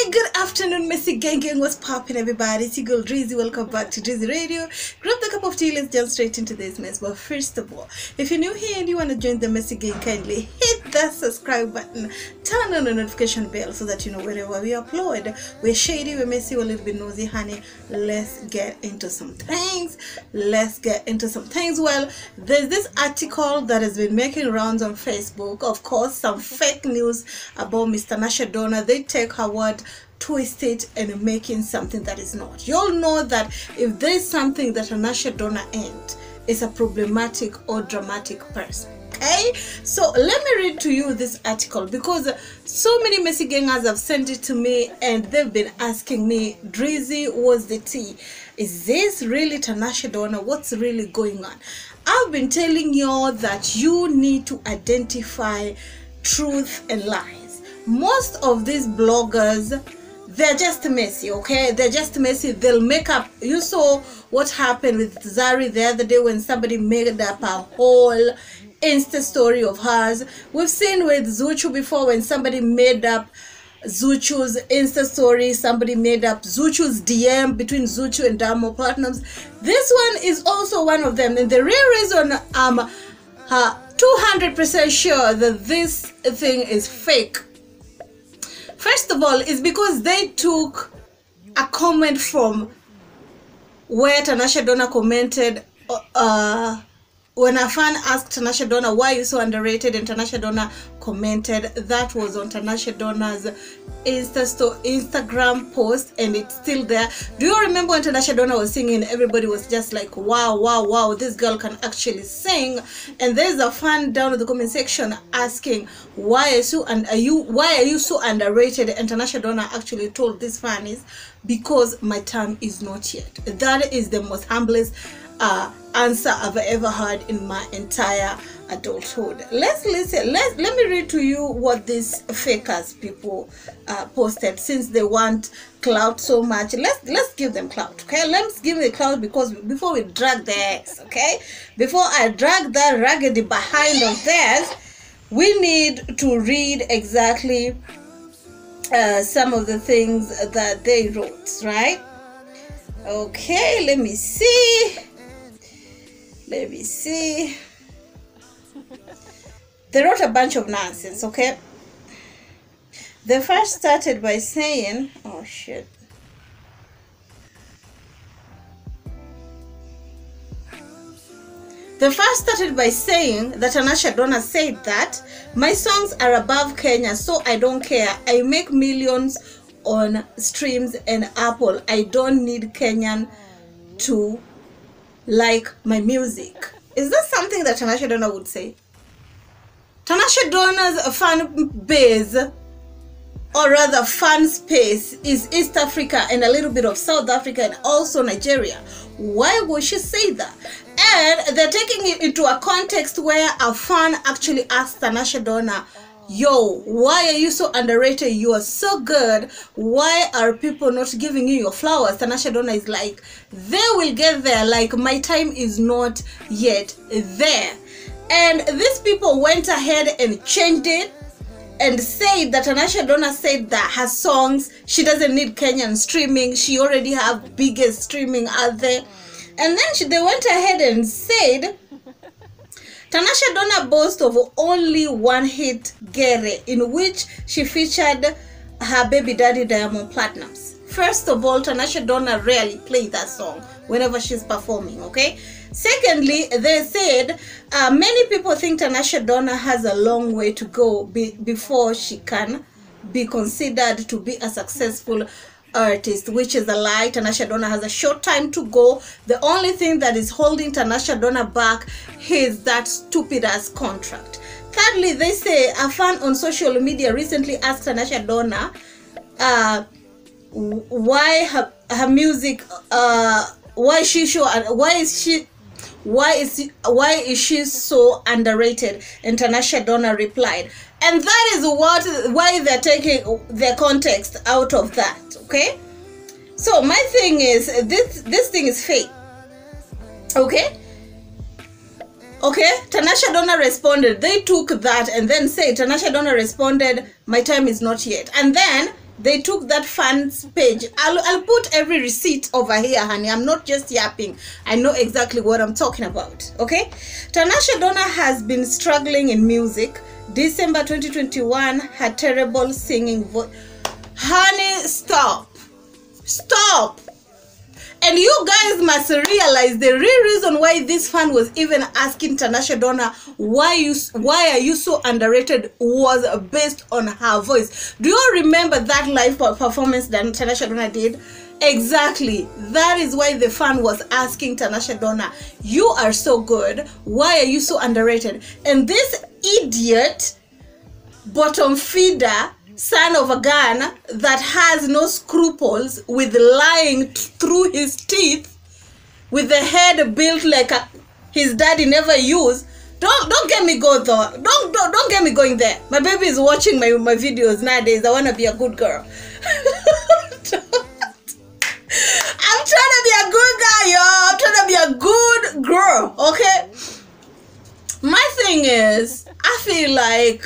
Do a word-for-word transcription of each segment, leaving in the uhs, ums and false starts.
Hey, good afternoon, Messy Gang Gang. What's poppin', everybody? It's your girl Drizzy. Welcome back to Drizzy Radio. Grab the cup of tea. Let's jump straight into this mess. But first of all, if you're new here and you want to join the Messy Gang, kindly hit that subscribe button, turn on the notification bell so that you know wherever we upload. We're shady, we're messy, we're a little bit nosy, honey. Let's get into some things. Let's get into some things. Well, there's this article that has been making rounds on Facebook. Of course, some fake news about Miss Tanasha Donna. They take her word, twist it, and making something that is not. You all know that if there is something that Tanasha Donna ain't, is a problematic or dramatic person. Okay, so let me read to you this article because so many messy gangers have sent it to me and they've been asking me, Drizzy, what's the tea? Is this really Tanasha Donna? What's really going on? I've been telling y'all that you need to identify truth and lies. Most of these bloggers, they're just messy, okay? They're just messy. They'll make up. You saw what happened with Zari the other day when somebody made up a whole Insta story of hers. We've seen with Zuchu before when somebody made up Zuchu's Insta story. Somebody made up Zuchu's D M between Zuchu and Diamond Platnumz. This one is also one of them. And the real reason I'm uh, two hundred percent sure that this thing is fake, first of all, is because they took a comment from where Tanasha Donna commented uh, when a fan asked Tanasha Donna, why are you so underrated? And Tanasha Donna commented. That was on Tanasha Donna's Insta store, Instagram post, and it's still there. Do you remember when Tanasha Donna was singing? Everybody was just like, wow, wow, wow, this girl can actually sing. And there's a fan down in the comment section asking, why are you and are you why are you so underrated? And Tanasha Donna actually told this fan is because my time is not yet. That is the most humblest uh answer I've ever heard in my entire adulthood. Let's listen. Let let me read to you what these fakers people uh, posted, since they want clout so much. Let's let's give them clout, okay? Let's give them clout because before we drag their ass, okay? Before I drag that raggedy behind of theirs, we need to read exactly uh, some of the things that they wrote, right? Okay, let me see. Let me see. They wrote a bunch of nonsense, okay? They first started by saying, oh shit. They first started by saying that Tanasha Donna said that my songs are above Kenya, so I don't care. I make millions on streams and Apple. I don't need Kenyan to like my music. Is that something that Tanasha Donna would say? Tanasha Donna's fan base, or rather fan space, is East Africa and a little bit of South Africa and also Nigeria. Why would she say that? And they're taking it into a context where a fan actually asked Tanasha Donna, yo, why are you so underrated? You are so good. Why are people not giving you your flowers? Tanasha Donna is like, they will get there. Like, my time is not yet there. And these people went ahead and changed it and said that Tanasha Donna said that her songs, she doesn't need Kenyan streaming. She already have biggest streaming out there. And then she, they went ahead and said Tanasha Donna boasts of only one hit, Gere, in which she featured her baby daddy Diamond Platnumz. First of all, Tanasha Donna rarely plays that song whenever she's performing, okay? Secondly, they said uh, many people think Tanasha Donna has a long way to go be before she can be considered to be a successful artist, which is a lie. Tanasha Donna has a short time to go. The only thing that is holding Tanasha Donna back is that stupid ass contract. Thirdly, they say a fan on social media recently asked Tanasha Donna uh, why her, her music, uh, why she show, why is she why is she, why is she so underrated? And Tanasha Donna replied, and that is what why they're taking their context out of that, okay? So my thing is, this this thing is fake, okay? Okay, Tanasha Donna responded. They took that and then said, Tanasha Donna responded, my time is not yet. And then they took that fan's page. I'll, I'll put every receipt over here, honey. I'm not just yapping. I know exactly what I'm talking about, okay? Tanasha Donna has been struggling in music. December twenty twenty-one, her terrible singing voice. Honey, stop. Stop. And you guys must realize the real reason why this fan was even asking Tanasha Donna, why you why are you so underrated, was based on her voice. Do you remember that live performance that Tanasha Donna did? Exactly. That is why the fan was asking Tanasha Donna, you are so good, why are you so underrated? And this idiot, bottom feeder, son of a gun that has no scruples with lying through his teeth, with the head built like a, his daddy never used. Don't don't get me go though. Don't don't don't get me going there. My baby is watching my my videos nowadays. I wanna be a good girl. I'm trying to be a good guy, yo. I'm trying to be a good girl. Okay. My thing is, I feel like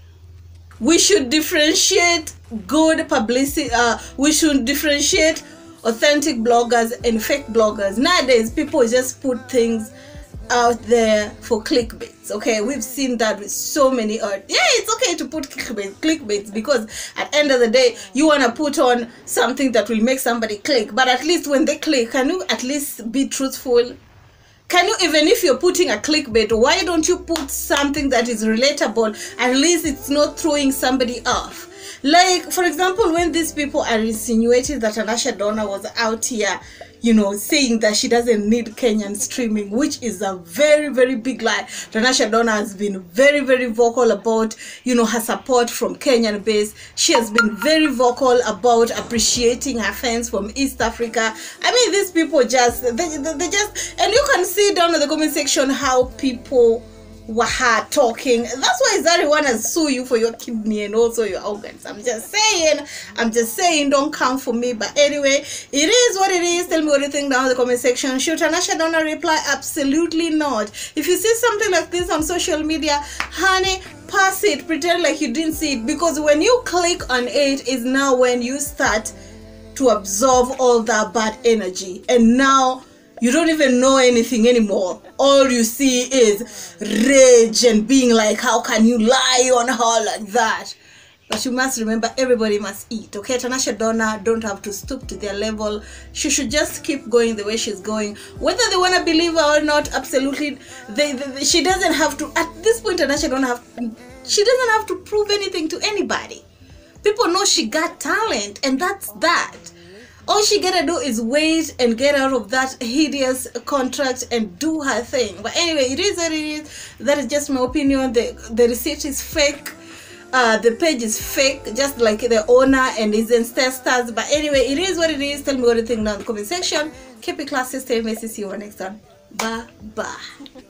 we should differentiate good publicity. Uh, we should differentiate authentic bloggers and fake bloggers. Nowadays, people just put things out there for clickbaits. Okay, we've seen that with so many art. Yeah, it's okay to put clickbait, clickbaits because at the end of the day, you want to put on something that will make somebody click. But at least when they click, can you at least be truthful? Can you, even if you're putting a clickbait, why don't you put something that is relatable? At least it's not throwing somebody off. Like, for example, when these people are insinuating that Tanasha Donna was out here, you know, saying that she doesn't need Kenyan streaming, which is a very, very big lie. Tanasha Donna has been very, very vocal about, you know, her support from Kenyan base. She has been very vocal about appreciating her fans from East Africa. I mean, these people just, they, they, they just, and you can see down in the comment section how people were her talking. That's why Zari wanna sue you for your kidney and also your organs. I'm just saying, I'm just saying, don't come for me. But anyway, it is what it is. Tell me what you think down in the comment section. Should Tanasha Donna reply? Absolutely not. If you see something like this on social media, honey, pass it, pretend like you didn't see it, because when you click on it is now when you start to absorb all that bad energy, and now you don't even know anything anymore. All you see is rage and being like, how can you lie on her like that? But you must remember, everybody must eat, okay? Tanasha Donna don't have to stoop to their level. She should just keep going the way she's going. Whether they want to believe her or not, absolutely, they, they, she doesn't have to, at this point, Tanasha Donna have, she doesn't have to prove anything to anybody. People know she got talent, and that's that. All she gotta do is wait and get out of that hideous contract and do her thing. But anyway, it is what it is. That is just my opinion. The, the receipt is fake. Uh, the page is fake, just like the owner and his ancestors. But anyway, it is what it is. Tell me what you think down in the comment section. Keep it classy, stay messy. See you next time. Bye bye.